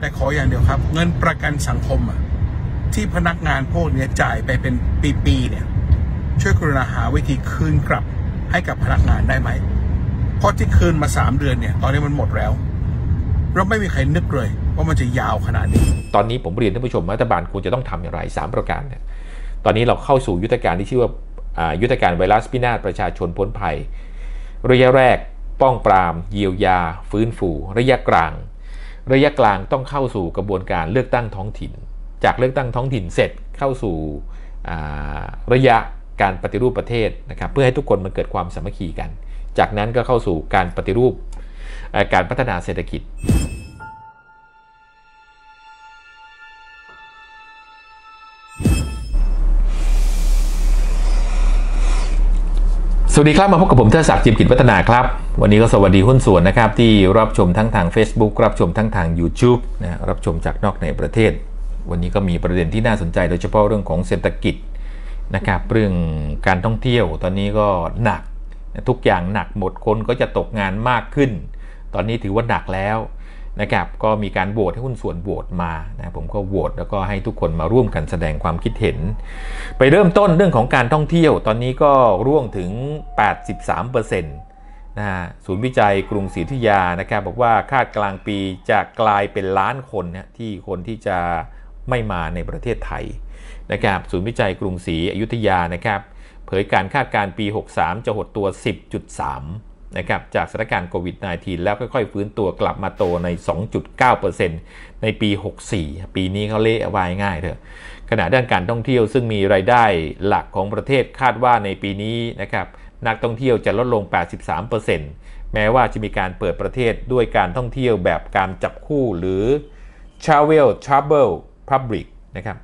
แต่ขออย่างเดียวครับเงินประกันสังคมที่พนักงานพวกนี้จ่ายไปเป็นปีๆเนี่ยช่วยกรุณาหาวิธีคืนกลับให้กับพนักงานได้ไหมเพราะที่คืนมา3 เดือนเนี่ยตอนนี้มันหมดแล้วเราไม่มีใครนึกเลยว่ามันจะยาวขนาดนี้ตอนนี้ผมเรียนท่านผู้ชมรัฐบาลควรจะต้องทำอย่างไร3 ประการเนี่ยตอนนี้เราเข้าสู่ยุทธการที่ชื่อว่ายุทธการไวรัสพินาศประชาชนพ้นภัยระยะแรกป้องปรามเยียวยาฟื้นฟูระยะกลางต้องเข้าสู่กระบวนการเลือกตั้งท้องถิ่นจากเลือกตั้งท้องถิ่นเสร็จเข้าสู่ระยะการปฏิรูปประเทศนะครับเพื่อให้ทุกคนมันเกิดความสามัคคีกันจากนั้นก็เข้าสู่การปฏิรูปการพัฒนาเศรษฐกิจสวัสดีครับมาพบกับผมเทิดศักดิ์ จิมกิจวัฒนาครับวันนี้ก็สวัสดีหุ้นส่วนนะครับที่รับชมทั้งทาง Facebook รับชมทั้งทาง YouTube นะรับชมจากนอกในประเทศวันนี้ก็มีประเด็นที่น่าสนใจโดยเฉพาะเรื่องของเศรษฐกิจนะครับเรื่องการท่องเที่ยวตอนนี้ก็หนักทุกอย่างหนักหมดคนก็จะตกงานมากขึ้นตอนนี้ถือว่าหนักแล้วนะครับก็มีการโหวตให้หุ้นส่วนโหวตมานะผมก็โหวตแล้วก็ให้ทุกคนมาร่วมกันแสดงความคิดเห็นไปเริ่มต้นเรื่องของการท่องเที่ยวตอนนี้ก็ร่วงถึง 83% นะศูนย์วิจัยกรุงศรีอยุธยานะครับบอกว่าคาดกลางปีจะกลายเป็นล้านคนนะที่คนที่จะไม่มาในประเทศไทยนะครับศูนย์วิจัยกรุงศรีอยุธยานะครับเผยการคาดการณ์ปี63จะหดตัว 10.3 นะครับจากสถานการณ์โควิด -19 แล้วค่อยๆฟื้นตัวกลับมาโตใน 2.9% ในปี64ปีนี้เขาเละวายง่ายเถอะขณะด้านการท่องเที่ยวซึ่งมีรายได้หลักของประเทศคาดว่าในปีนี้นะครับนักท่องเที่ยวจะลดลง 83% แม้ว่าจะมีการเปิดประเทศด้วยการท่องเที่ยวแบบการจับคู่หรือ Travel Public นะครับ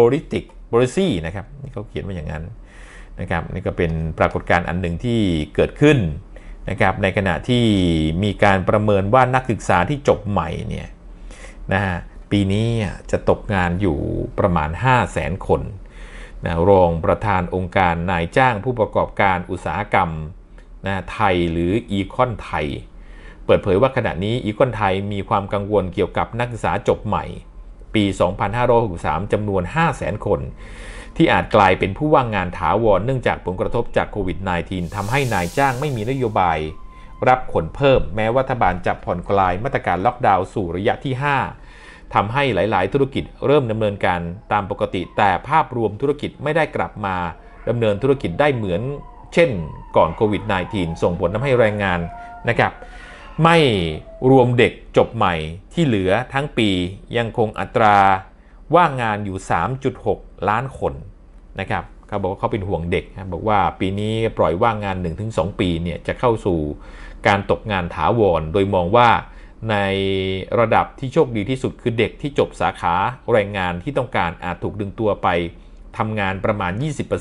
Policy นะครับนี่เขาเขียนว่าอย่างนั้นนะครับนี่ก็เป็นปรากฏการณ์อันหนึ่งที่เกิดขึ้นนะครับในขณะที่มีการประเมินว่านักศึกษาที่จบใหม่เนี่ยนะฮะปีนี้จะตกงานอยู่ประมาณ 500,000 คนนะรองประธานองค์การนายจ้างผู้ประกอบการอุตสาหกรรมนะไทยหรืออีคอนไทยเปิดเผยว่าขณะนี้อีคอนไทยมีความกังวลเกี่ยวกับนักศึกษาจบใหม่ปี 2563 จำนวน 500,000 คนที่อาจกลายเป็นผู้ว่างงานถาวรเนื่องจากผลกระทบจากโควิด -19 ทำให้นายจ้างไม่มีนโยบายรับคนเพิ่มแม้รัฐบาลจะผ่อนคลายมาตรการล็อกดาวน์สู่ระยะที่ 5ทำให้หลายๆธุรกิจเริ่มดำเนินการตามปกติแต่ภาพรวมธุรกิจไม่ได้กลับมาดำเนินธุรกิจได้เหมือนเช่นก่อนโควิด -19 ส่งผลทำให้แรงงานนะครับไม่รวมเด็กจบใหม่ที่เหลือทั้งปียังคงอัตราว่างงานอยู่ 3.6 ล้านคนนะครับเขาบอกว่าเขาเป็นห่วงเด็กนะบอกว่าปีนี้ปล่อยว่างงาน 1-2 ปีเนี่ยจะเข้าสู่การตกงานถาวรโดยมองว่าในระดับที่โชคดีที่สุดคือเด็กที่จบสาขาแรงงานที่ต้องการอาจถูกดึงตัวไปทำงานประมาณ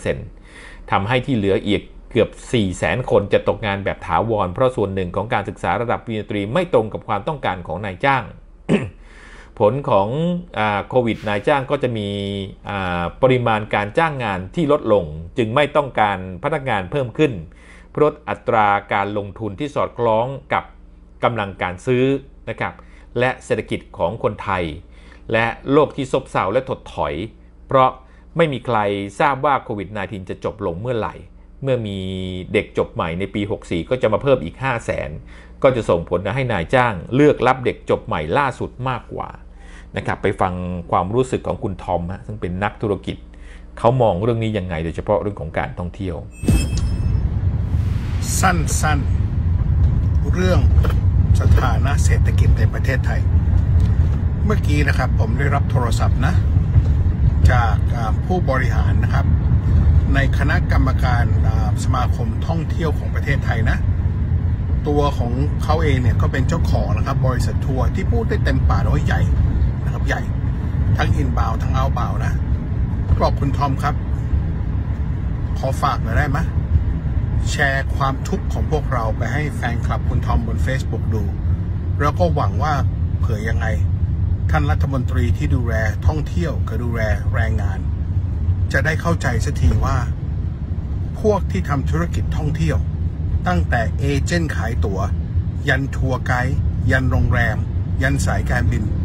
20% ทำให้ที่เหลืออีกเกือบ 400,000 คนจะตกงานแบบถาวรเพราะส่วนหนึ่งของการศึกษาระดับปริญญาตรีไม่ตรงกับความต้องการของนายจ้าง ผลของโควิดนายจ้างก็จะมีปริมาณการจ้างงานที่ลดลงจึงไม่ต้องการพนักงานเพิ่มขึ้นเพราะอัตราการลงทุนที่สอดคล้องกับกำลังการซื้อนะครับและเศรษฐกิจของคนไทยและโลกที่ซบเซาและถดถอยเพราะไม่มีใครทราบว่าโควิด -19 จะจบลงเมื่อไหร่เมื่อมีเด็กจบใหม่ในปี64ก็จะมาเพิ่มอีก 500,000 ก็จะส่งผลให้นายจ้างเลือกรับเด็กจบใหม่ล่าสุดมากกว่านะครับไปฟังความรู้สึกของคุณทอมซึ่งเป็นนักธุรกิจเขามองเรื่องนี้ยังไงโดยเฉพาะเรื่องของการท่องเที่ยวสั้นๆเรื่องสถานะเศรษฐกิจในประเทศไทยเมื่อกี้นะครับผมได้รับโทรศัพท์นะจากผู้บริหารนะครับในคณะกรรมการสมาคมท่องเที่ยวของประเทศไทยนะตัวของเขาเองเนี่ยก็เป็นเจ้าของนะครับบริษัททัวร์ที่พูดได้เต็มปากว่าใหญ่นะครับใหญ่ทั้งอินบาวทั้งเอาบาวนะบอกคุณทอมครับขอฝากหน่อยได้ไหมแชร์ความทุกข์ของพวกเราไปให้แฟนคลับคุณทอมบน Facebook ดูแล้วก็หวังว่าเผื่อยังไงท่านรัฐมนตรีที่ดูแลท่องเที่ยวกับดูแลแรงงานจะได้เข้าใจสักทีว่าพวกที่ทำธุรกิจท่องเที่ยวตั้งแต่เอเจนต์ขายตั๋วยันทัวร์ไกด์ยันโรงแรมยันสายการบิน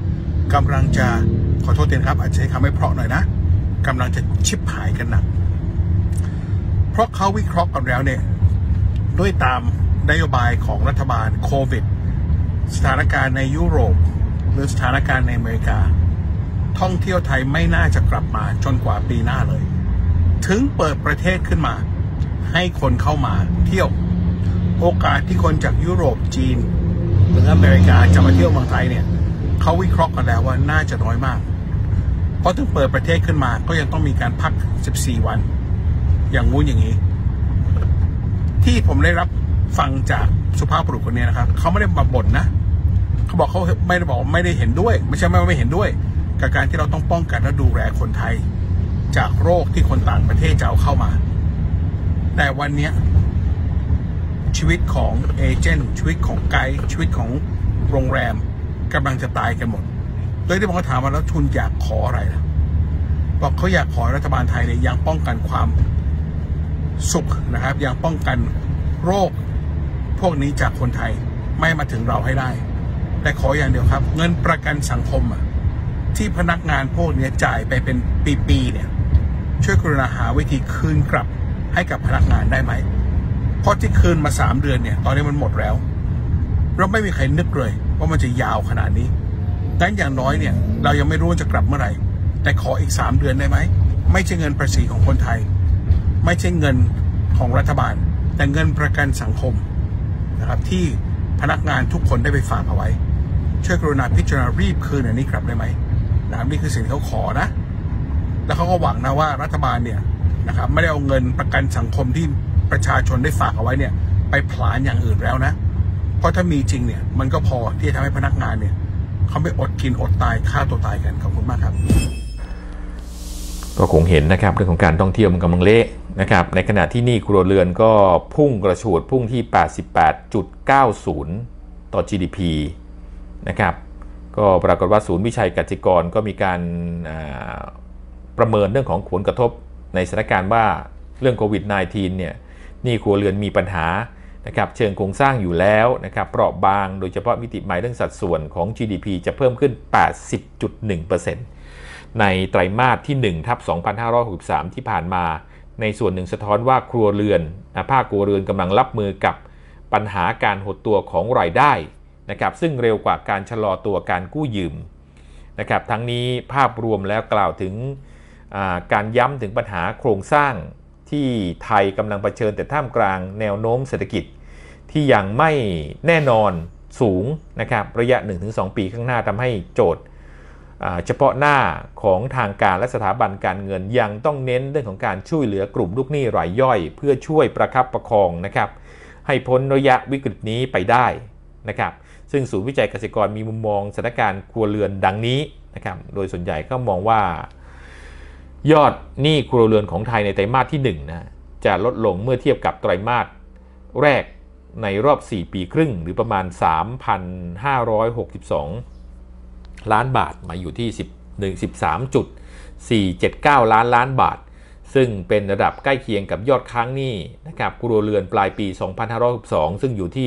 กำลังจะขอโทษเต็มครับอาจจะใช้คำไม่เพราะหน่อยนะกำลังจะชิบหายกันหนักเพราะเขาวิเคราะห์กันแล้วเนี่ยด้วยตามนโยบายของรัฐบาลโควิดสถานการณ์ในยุโรปหรือสถานการณ์ในอเมริกาท่องเที่ยวไทยไม่น่าจะกลับมาจนกว่าปีหน้าเลยถึงเปิดประเทศขึ้นมาให้คนเข้ามาเที่ยวโอกาสที่คนจากยุโรปจีนหรืออเมริกาจะมาเที่ยวเมืองไทยเนี่ยเขาวิเคราะห์กันแล้วว่าน่าจะน้อยมากเพราะถึงเปิดประเทศขึ้นมาก็ยังต้องมีการพัก14วันอย่างงู้นอย่างนี้ที่ผมได้รับฟังจากสุภาพบุรุษคนนี้นะครับเขาไม่ได้มาบ่นนะเขาบอกเขาไม่ได้บอกไม่ได้เห็นด้วยไม่ใช่ไม่เห็นด้วยกับการที่เราต้องป้องกันและดูแลคนไทยจากโรคที่คนต่างประเทศจะเอาเข้ามาแต่วันนี้ชีวิตของเอเจนต์ชีวิตของไกด์ชีวิตของโรงแรมกำลังจะตายกันหมดโดยที่ผมก็ถามว่าแล้วทุนอยากขออะไรล่ะบอกเขาอยากขอรัฐบาลไทยเนี่ยยังป้องกันความสุขนะครับยังป้องกันโรคพวกนี้จากคนไทยไม่มาถึงเราให้ได้แต่ขออย่างเดียวครับเงินประกันสังคมที่พนักงานพวกนี้จ่ายไปเป็นปีๆเนี่ยช่วยกรุณาหาวิธีคืนกลับให้กับพนักงานได้ไหมเพราะที่คืนมา3 เดือนเนี่ยตอนนี้มันหมดแล้วเราไม่มีใครนึกเลยว่ามันจะยาวขนาดนี้ดังนั้นอย่างน้อยเนี่ยเรายังไม่รู้ว่าจะกลับเมื่อไหร่แต่ขออีก3 เดือนได้ไหมไม่ใช่เงินภาษีของคนไทยไม่ใช่เงินของรัฐบาลแต่เงินประกันสังคมนะครับที่พนักงานทุกคนได้ไปฝากเอาไว้ช่วยกรุณาพิจารณารีบคืนอันนี้กลับได้ไหมนะครับนี่คือสิ่งที่เขาขอนะแล้วเขาก็หวังนะว่ารัฐบาลเนี่ยนะครับไม่ได้เอาเงินประกันสังคมที่ประชาชนได้ฝากเอาไว้เนี่ยไปผลาญอย่างอื่นแล้วนะเพราะถ้ามีจริงเนี่ยมันก็พอที่จะทำให้พนักงานเนี่ยเขาไม่อดกินอดตายฆ่าตัวตายกันขอบคุณมากครับก็คงเห็นนะครับเรื่องของการท่องเที่ยวมันกำลังเละนะครับในขณะที่หนี้ครัวเรือนก็พุ่งกระฉูดพุ่งที่ 88.90 ต่อ GDP นะครับก็ปรากฏว่าศูนย์วิจัยกสิกรก็มีการประเมินเรื่องของผลกระทบในสถานการณ์ว่าเรื่องโควิด -19 เนี่ยหนี้ครัวเรือนมีปัญหานะครับเชิงโครงสร้างอยู่แล้วนะครับเปราะบางโดยเฉพาะมิติใหม่เรื่องสัดส่วนของ GDP จะเพิ่มขึ้น 80.1% ในไตรมาสที่ 1/2563 ที่ผ่านมาในส่วนหนึ่งสะท้อนว่าครัวเรือนภาคครัวเรือนกำลังรับมือกับปัญหาการหดตัวของรายได้นะครับซึ่งเร็วกว่าการชะลอตัวการกู้ยืมนะครับทั้งนี้ภาพรวมแล้วกล่าวถึงการย้ำถึงปัญหาโครงสร้างที่ไทยกำลังเผชิญแต่ท่ามกลางแนวโน้มเศรษฐกิจที่ยังไม่แน่นอนสูงนะครับระยะ 1-2 ปีข้างหน้าทำให้โจทย์เฉพาะหน้าของทางการและสถาบันการเงินยังต้องเน้นเรื่องของการช่วยเหลือกลุ่มลูกหนี้รายย่อยเพื่อช่วยประคับประคองนะครับให้พ้นระยะวิกฤตนี้ไปได้นะครับซึ่งศูนย์วิจัยเกษตรกรมีมุมมองสถานการณ์ครัวเรือนดังนี้นะครับโดยส่วนใหญ่ก็มองว่ายอดหนี้ครัวเรือนของไทยในไตรมาสที่1นะจะลดลงเมื่อเทียบกับไตรมาสแรกในรอบ4 ปีครึ่งหรือประมาณ 3,562 ล้านบาทมาอยู่ที่ 13.479 ล้านบาทซึ่งเป็นระดับใกล้เคียงกับยอดค้างหนี้นะครับครัวเรือนปลายปี 2562 ซึ่งอยู่ที่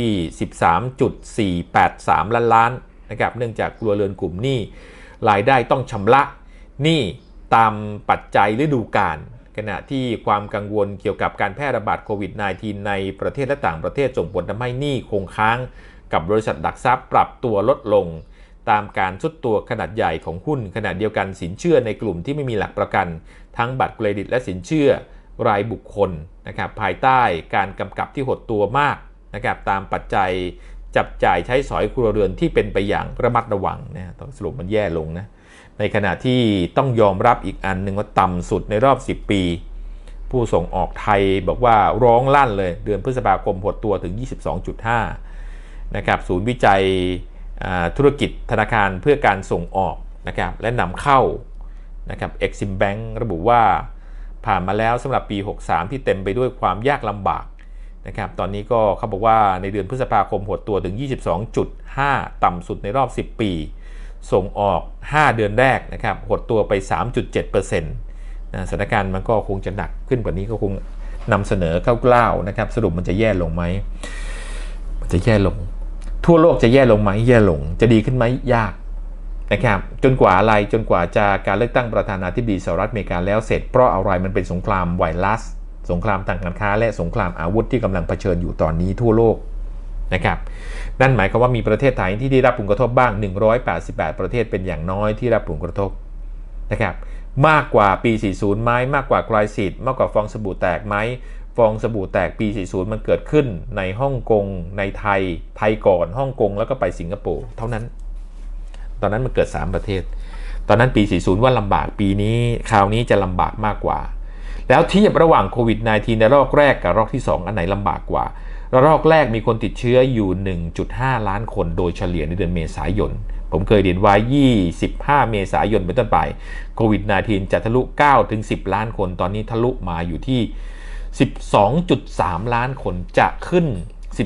13.483 ล้านนะครับเนื่องจากครัวเรือนกลุ่มหนี้รายได้ต้องชำระหนี้ตามปัจจัยฤดูกาลขณะที่ความกังวลเกี่ยวกับการแพร่ระบาดโควิด -19 ในประเทศและต่างประเทศส่งผลทำให้หนี้คงค้างกับบริษัทหลักทรัพย์ปรับตัวลดลงตามการทรุดตัวขนาดใหญ่ของหุ้นขณะเดียวกันสินเชื่อในกลุ่มที่ไม่มีหลักประกันทั้งบัตรเครดิตและสินเชื่อรายบุคคลนะครับภายใต้การกำกับที่หดตัวมากนะครับตามปัจจัยจับจ่ายใช้สอยครัวเรือนที่เป็นไปอย่างระมัดระวังนะต้องสรุปมันแย่ลงนะในขณะที่ต้องยอมรับอีกอันหนึ่งว่าต่ำสุดในรอบ10 ปีผู้ส่งออกไทยบอกว่าร้องลั่นเลยเดือนพฤษภาคมหดตัวถึง 22.5 นะครับศูนย์วิจัยธุรกิจธนาคารเพื่อการส่งออกนะครับและนำเข้านะครับ Exim Bank ระบุว่าผ่านมาแล้วสำหรับปี 63 ที่เต็มไปด้วยความยากลำบากนะครับตอนนี้ก็เขาบอกว่าในเดือนพฤษภาคมหดตัวถึง 22.5 ต่ำสุดในรอบ10 ปีส่งออก5 เดือนแรกนะครับหดตัวไป 3.7% นะสถานการณ์มันก็คงจะหนักขึ้นกว่านี้ก็คงนำเสนอคร่าวๆนะครับสรุปมันจะแย่ลงไหมมันจะแย่ลงทั่วโลกจะแย่ลงไหมแย่ลงจะดีขึ้นไหมยากนะครับจนกว่าอะไรจนกว่าจะการเลือกตั้งประธานาธิบดีสหรัฐอเมริกาแล้วเสร็จเพราะอะไรมันเป็นสงครามไวรัสสงครามทางการค้าและสงครามอาวุธที่กำลังเผชิญอยู่ตอนนี้ทั่วโลกนะครับนั่นหมายความว่ามีประเทศไทยที่ได้รับผลกระทบบ้าง188ประเทศเป็นอย่างน้อยที่รับผลกระทบนะครับมากกว่าปี40ไหมมากกว่าไครซิสมากกว่าฟองสบู่แตกไหมฟองสบู่แตกปี40มันเกิดขึ้นในฮ่องกงในไทยก่อนฮ่องกงแล้วก็ไปสิงคโปร์เท่านั้นตอนนั้นมันเกิด3ประเทศตอนนั้นปี40ว่าลำบากปีนี้คราวนี้จะลำบากมากกว่าแล้วเทียบระหว่างโควิด -19 ในรอบแรกกับรอบที่2อันไหนลำบากกว่าระลอกแรกมีคนติดเชื้ออยู่ 1.5 ล้านคนโดยเฉลี่ยในเดือนเมษายนผมเคยเรียนไว้25เมษายนเป็นต้นไปโควิด -19 จะทะลุ9ถึง10ล้านคนตอนนี้ทะลุมาอยู่ที่12.3 ล้านคนจะขึ้น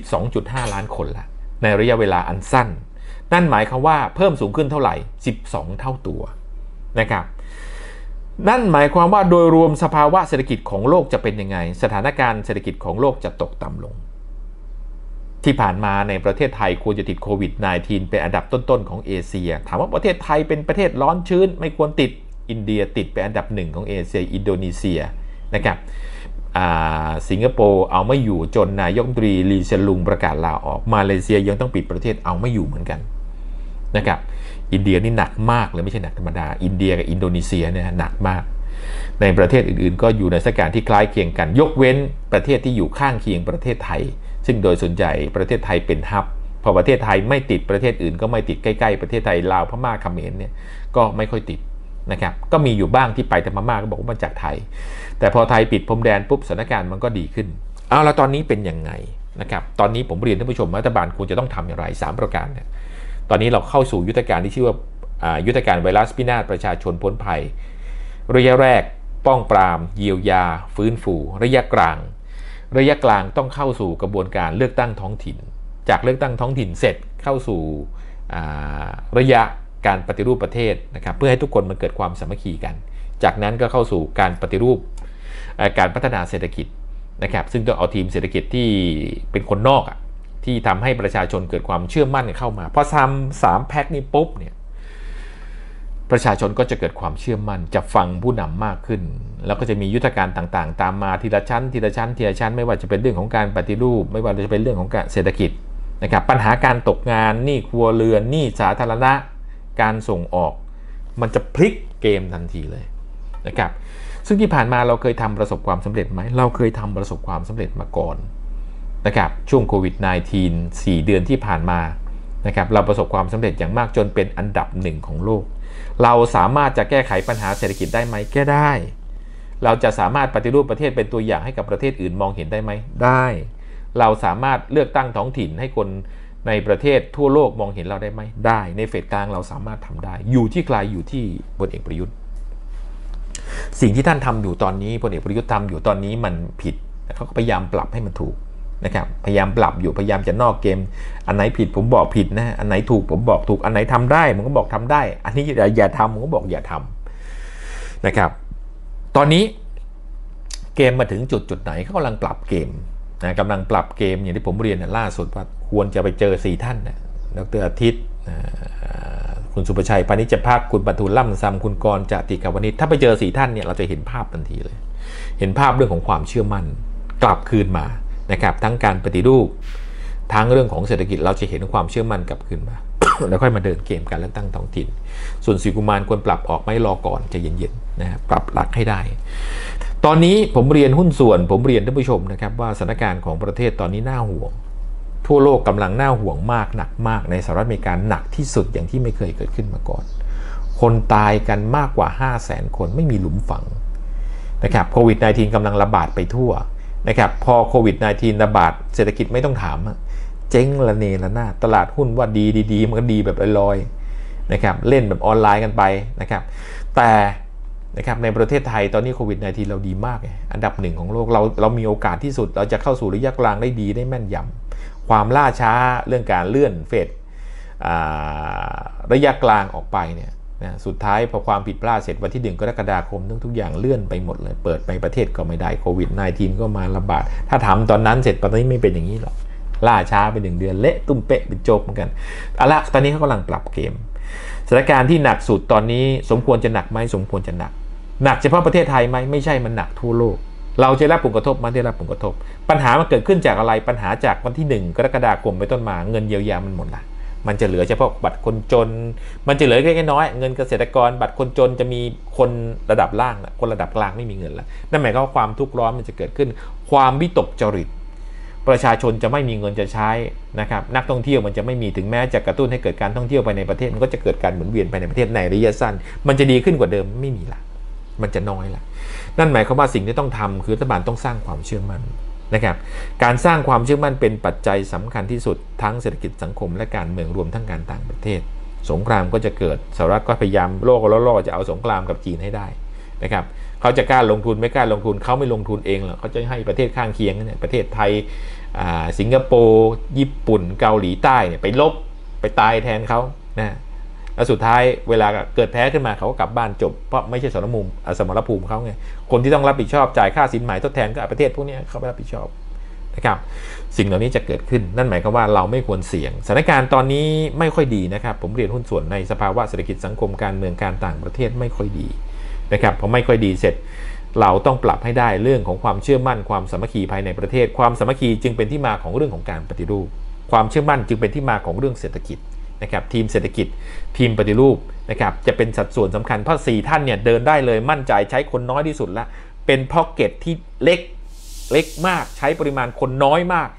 12.5 ล้านคนละในระยะเวลาอันสั้นนั่นหมายความว่าเพิ่มสูงขึ้นเท่าไหร่12เท่าตัวนะครับนั่นหมายความว่าโดยรวมสภาวะเศรษฐกิจของโลกจะเป็นยังไงสถานการณ์เศรษฐกิจของโลกจะตกต่ำลงที่ผ่านมาในประเทศไทยควรจะติดโควิด -19 เป็นอันดับต้นๆของเอเชียถามว่าประเทศไทยเป็นประเทศร้อนชื้นไม่ควรติดอินเดียติดเป็นอันดับ1ของเอเชียอินโดนีเซียนะครับสิงคโปร์เอาไม่อยู่จนนายกรัฐมนตรีลีเซียนลุงประกาศลาออกมาเลเซียยังต้องปิดประเทศเอาไม่อยู่เหมือนกันนะครับอินเดียนี่หนักมากเลยไม่ใช่หนักธรรมดาอินเดียกับอินโดนีเซียเนี่ยหนักมากในประเทศอื่นๆก็อยู่ในสถานการณ์ที่คล้ายเคียงกันยกเว้นประเทศที่อยู่ข้างเคียงประเทศไทยซึ่งโดยส่วนใหญ่ประเทศไทยเป็นฮับพอประเทศไทยไม่ติดประเทศอื่นก็ไม่ติดใกล้ๆประเทศไทยลาวพม่าเขมรเนี่ยก็ไม่ค่อยติดนะครับก็มีอยู่บ้างที่ไปแต่พม่าก็บอกว่ามาจากไทยแต่พอไทยปิดพรมแดนปุ๊บสถานการณ์มันก็ดีขึ้นเอาแล้วตอนนี้เป็นยังไงนะครับตอนนี้ผมเรียนท่านผู้ชมรัฐบาลควรจะต้องทำอย่างไร3ประการเนี่ยตอนนี้เราเข้าสู่ยุทธการที่ชื่อว่ายุทธการไวรัสพินาศประชาชนพ้นภัยระยะแรกป้องปรามเยียวยาฟื้นฟูระยะกลางต้องเข้าสู่กระบวนการเลือกตั้งท้องถิ่นจากเลือกตั้งท้องถิ่นเสร็จเข้าสู่ระยะการปฏิรูปประเทศนะครับเพื่อให้ทุกคนมันเกิดความสามัคคีกันจากนั้นก็เข้าสู่การปฏิรูปการพัฒนาเศรษฐกิจนะครับซึ่งต้องเอาทีมเศรษฐกิจที่เป็นคนนอกที่ทำให้ประชาชนเกิดความเชื่อมั่นเข้ามาพอทำ3แพ็คนี้ปุ๊บเนี่ยประชาชนก็จะเกิดความเชื่อมั่นจะฟังผู้นำมากขึ้นแล้วก็จะมียุทธการต่างๆตามมาทีละชั้นไม่ว่าจะเป็นเรื่องของการปฏิรูปไม่ว่าจะเป็นเรื่องของการเศรษฐกิจนะครับปัญหาการตกงานหนี้ครัวเรือนหนี้สาธารณะการส่งออกมันจะพลิกเกมทันทีเลยนะครับซึ่งที่ผ่านมาเราเคยทำประสบความสำเร็จไหมเราเคยทำประสบความสำเร็จมาก่อนนะครับช่วงโควิด -19 4 เดือนที่ผ่านมานะครับเราประสบความสำเร็จอย่างมากจนเป็นอันดับ1ของโลกเราสามารถจะแก้ไขปัญหาเศรษฐกิจได้ไหมแก้ได้เราจะสามารถปฏิรูปประเทศเป็นตัวอย่างให้กับประเทศอื่นมองเห็นได้ไหมได้เราสามารถเลือกตั้งท้องถิ่นให้คนในประเทศทั่วโลกมองเห็นเราได้ไหมได้ในเฟสกลางเราสามารถทำได้อยู่ที่ใครอยู่ที่พลเอกประยุทธ์สิ่งที่ท่านทำอยู่ตอนนี้พลเอกประยุทธ์ทำอยู่ตอนนี้มันผิดเขาก็พยายามปรับให้มันถูกนะครับพยายามปรับอยู่พยายามจะนอกเกมอันไหนผิดผมบอกผิดนะอันไหนถูกผมบอกถูกอันไหนทำได้ผมก็บอกทำได้อันนี้อย่าทำผมก็บอกอย่าทำนะครับตอนนี้เกมมาถึงจุดไหนเขากำลังปรับเกมนะกำลังปรับเกมอย่างที่ผมเรียนล่าสุดว่าควรจะไปเจอ4ท่านนะดร.อาทิตย์คุณสุประชัยพานิชภักดิ์คุณปทุมล่ำซำคุณกรณ์จติกาวนิชถ้าไปเจอ4ท่านเนี่ยเราจะเห็นภาพทันทีเลยเห็นภาพเรื่องของความเชื่อมั่นกลับคืนมานะครับทั้งการปฏิรูปทั้งเรื่องของเศรษฐกิจเราจะเห็นความเชื่อมั่นกลับคืนมา แล้วค่อยมาเดินเกมการเลือกตั้งท้องถิ่นส่วนศรีกุมารควรปรับออกไม่รอก่อนใจเย็นๆนะปรับหลักให้ได้ตอนนี้ผมเรียนหุ้นส่วนผมเรียนท่านผู้ชมนะครับว่าสถานการณ์ของประเทศตอนนี้น่าห่วงทั่วโลกกำลังน่าห่วงมากหนักมากในสหรัฐอเมริกาหนักที่สุดอย่างที่ไม่เคยเกิดขึ้นมาก่อนคนตายกันมากกว่า 500,000 คนไม่มีหลุมฝังนะครับโควิด -19 กำลังระบาดไปทั่วนะครับพอโควิด -19 ระบาดเศรษฐกิจไม่ต้องถามเจ๊งระเนระนาดตลาดหุ้นว่าดีมันก็ดีแบบลอยๆนะครับเล่นแบบออนไลน์กันไปนะครับแต่นะครับในประเทศไทยตอนนี้โควิด -19 เราดีมากอันดับ1ของโลกเรามีโอกาสที่สุดเราจะเข้าสู่ระยะกลางได้ดีได้แม่นยำความล่าช้าเรื่องการเลื่อนเฟดระยะกลางออกไปเนี่ยนะสุดท้ายพอความผิดพลาดเสร็จวันที่1 กรกฎาคมทุกอย่างเลื่อนไปหมดเลยเปิดไปประเทศก็ไม่ได้โควิด -19 ก็มาระบาดถ้าทำตอนนั้นเสร็จตอนนี้ไม่เป็นอย่างนี้หรอกล่าช้าไป1 เดือนเละตุ้มเป๊ะเป็นโจกเหมือนกันเอาละตอนนี้เขากำลังปรับเกมสถานการณ์ที่หนักสุดตอนนี้สมควรจะหนักไหมสมควรจะหนักเฉพาะประเทศไทยไหมไม่ใช่มันหนักทั่วโลกเราจะรับผลกระทบมันได้รับผลกระทบปัญหามันเกิดขึ้นจากอะไรปัญหาจากวันที่1 กรกฎาคมไปต้นมาเงินเยียวยามันหมดละมันจะเหลือเฉพาะบัตรคนจนมันจะเหลือแค่น้อยเงินเกษตรกรบัตรคนจนจะมีคนระดับล่างคนระดับกลางไม่มีเงินแล้วนั่นหมายความว่าความทุกข์ร้อนมันจะเกิดขึ้นความวิตกจริตประชาชนจะไม่มีเงินจะใช้นะครับนักท่องเที่ยวมันจะไม่มีถึงแม้จะกระตุ้นให้เกิดการท่องเที่ยวไปในประเทศมันก็จะเกิดการหมุนเวียนไปในประเทศในระยะสั้นมันจะดีขึ้นกว่าเดิมไม่มีละมันจะน้อยละนั่นหมายความว่าสิ่งที่ต้องทำคือรัฐบาลต้องสร้างความเชื่อมั่นนะครับการสร้างความเชื่อมั่นเป็นปัจจัยสำคัญที่สุดทั้งเศรษฐกิจสังคมและการเมืองรวมทั้งการต่างประเทศสงครามก็จะเกิดสหรัฐก็พยายามโลกล่อจะเอาสงครามกับจีนให้ได้นะครับเขาจะกล้าลงทุนไม่กล้าลงทุนเขาไม่ลงทุนเองหรอกเขาจะให้ประเทศข้างเคียงเนี่ยประเทศไทยสิงคโปร์ญี่ปุ่นเกาหลีใต้เนี่ยไปลบไปตายแทนเขานะแล้วสุดท้ายเวลาเกิดแพ้ขึ้นมาเขาก็กลับบ้านจบเพราะไม่ใช่สมรภูมิเขาไงคนที่ต้องรับผิดชอบจ่ายค่าสินไหมทดแทนก็ประเทศพวกนี้เขาไม่รับผิดชอบนะครับสิ่งเหล่านี้จะเกิดขึ้นนั่นหมายความว่าเราไม่ควรเสี่ยงสถานการณ์ตอนนี้ไม่ค่อยดีนะครับผมเรียนหุ้นส่วนในสภาวะเศรษฐกิจสังคมการเมืองการต่างประเทศไม่ค่อยดีนะครับพอไม่ค่อยดีเสร็จเราต้องปรับให้ได้เรื่องของความเชื่อมั่นความสามัคคีภายในประเทศความสามัคคีจึงเป็นที่มาของเรื่องของการปฏิรูปความเชื่อมั่นจึงเป็นที่มาของเรื่องเศรษฐกิจนะครับทีมเศรษฐกิจทีมปฏิรูปนะครับจะเป็นสัดส่วนสำคัญเพราะ4ท่านเนี่ยเดินได้เลยมั่นใจใช้คนน้อยที่สุดละเป็นพ็อกเก็ตที่เล็กมากใช้ปริมาณคนน้อยมาก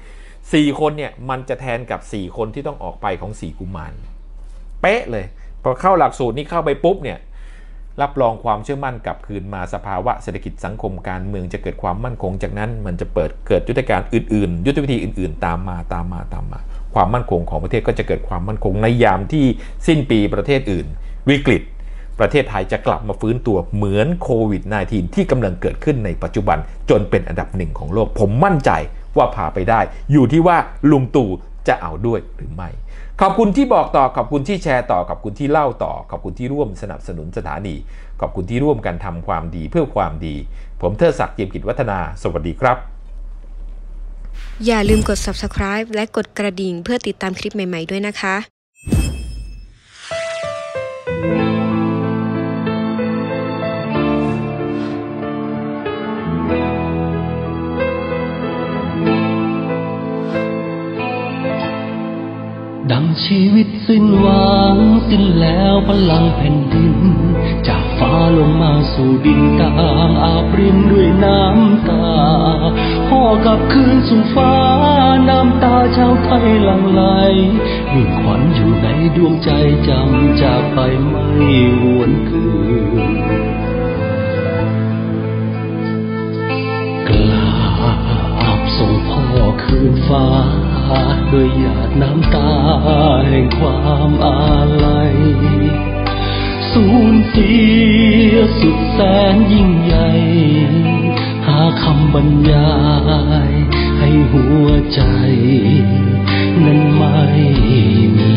4คนเนี่ยมันจะแทนกับ4คนที่ต้องออกไปของ4กุมารเป๊ะเลยพอเข้าหลักสูตรนี้เข้าไปปุ๊บเนี่ยรับรองความเชื่อมั่นกลับคืนมาสภาวะเศรษฐกิจสังคมการเมืองจะเกิดความมั่นคงจากนั้นมันจะเกิดยุทธการอื่นๆยุทธวิธีอื่นๆตามมาความมั่นคงของประเทศก็จะเกิดความมั่นคงในยามที่สิ้นปีประเทศอื่นวิกฤตประเทศไทยจะกลับมาฟื้นตัวเหมือนโควิด -19 ที่กำลังเกิดขึ้นในปัจจุบันจนเป็นอันดับ1ของโลกผมมั่นใจว่าพาไปได้อยู่ที่ว่าลุงตู่จะเอาด้วยหรือไม่ขอบคุณที่บอกต่อขอบคุณที่แชร์ต่อขอบคุณที่เล่าต่อขอบคุณที่ร่วมสนับสนุนสถานีขอบคุณที่ร่วมกันทำความดีเพื่อความดีผมเทิดศักดิ์ เจียมกิจวัฒนาสวัสดีครับอย่าลืมกด Subscribe และกดกระดิ่งเพื่อติดตามคลิปใหม่ๆด้วยนะคะดังชีวิตสิ้นหวังสิ้นแล้วพลังแผ่นดินจากฟ้าลงมาสู่ดินต่างอาบรินด้วยน้ำตาพ่อกลับคืนสู่ฟ้าน้ำตาชาวไทยหลั่งไหลมิ่งขวัญอยู่ในดวงใจจำจากไปไม่หวนคืนกราบส่งพ่อคืนฟ้าด้วยหยาดน้ำตาแห่งความอาลัยสูญเสียสุดแสนยิ่งใหญ่หาคำบรรยายให้หัวใจนั้นไม่มี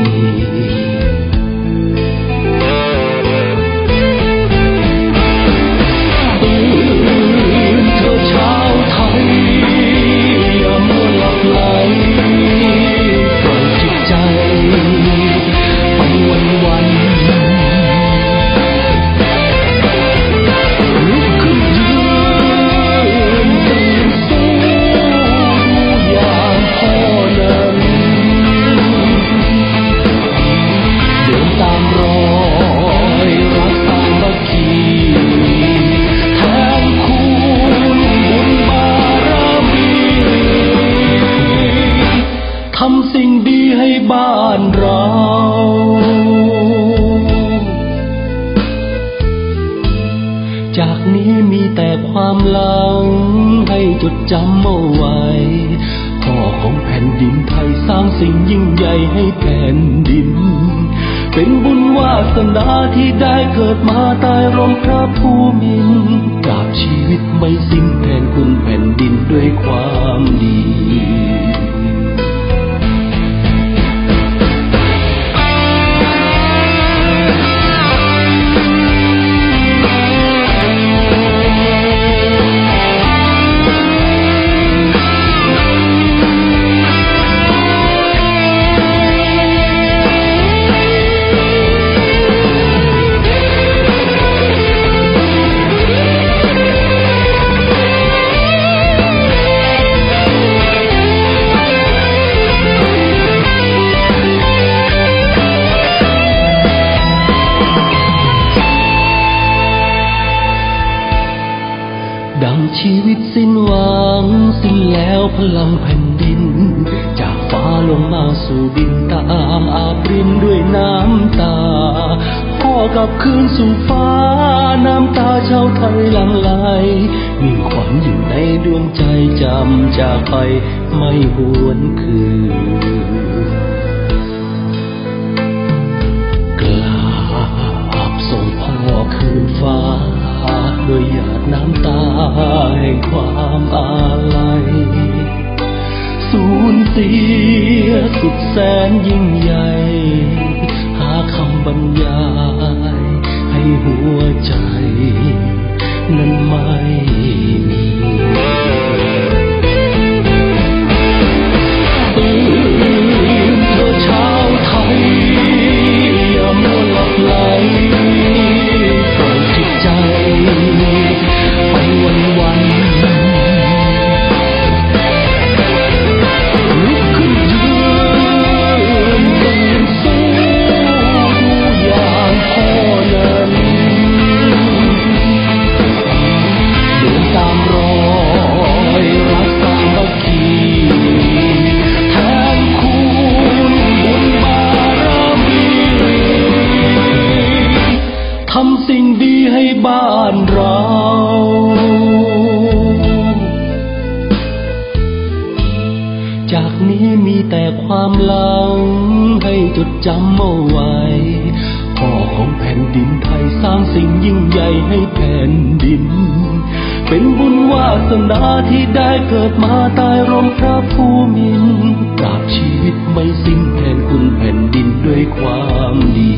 ทำสิ่งดีให้บ้านเราจากนี้มีแต่ความหลังให้จดจำเอาไว้พ่อของแผ่นดินไทยสร้างสิ่งยิ่งใหญ่ให้แผ่นดินเป็นบุญวาสนาที่ได้เกิดมาใต้ร่มพระภูมินทร์กราบชีวิตไม่สิ้นแทนคุณแผ่นดินด้วยความดีชีวิตสิ้นหวังสิ้นแล้วพลังแผ่นดินจากฟ้าลงมาสู่ดินตามอาบรินด้วยน้ำตาพ่อกลับคืนสู่ฟ้าน้ำตาชาวไทยหลั่งไหลมิ่งขวัญอยู่ในดวงใจจำจากไปไม่หวนคืนกราบส่งพ่อคืนฟ้าโดยหยาดน้ำตาแห่งความอาลัยสูญเสียสุดแสนยิ่งใหญ่หาคำบรรยายให้หัวใจนั้นไม่มีเพื่อชาวไทยอย่ามัวหลับไหลปล่อยจิตใจไปวันลุกขึ้นยืนตื่นสู้ดูอย่างพ่อนั้นเดินตามรอยรักสามัคคีแทนคุณบุญบารมีทำสิ่งดีให้บ้านเราจากนี้มีแต่ความหลังให้จดจำเอาไว้พ่อของแผ่นดินไทยสร้างสิ่งยิ่งใหญ่ให้แผ่นดินเป็นบุญวาสนาที่ได้เกิดมาใต้ร่มพระภูมินทร์ตราบชีวิตไม่สิ้นแทนคุณแผ่นดินด้วยความดี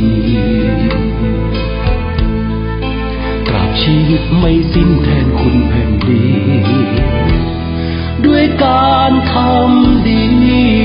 ตราบชีวิตไม่สิ้นแทนคุณแผ่นดินด้วยการทำดี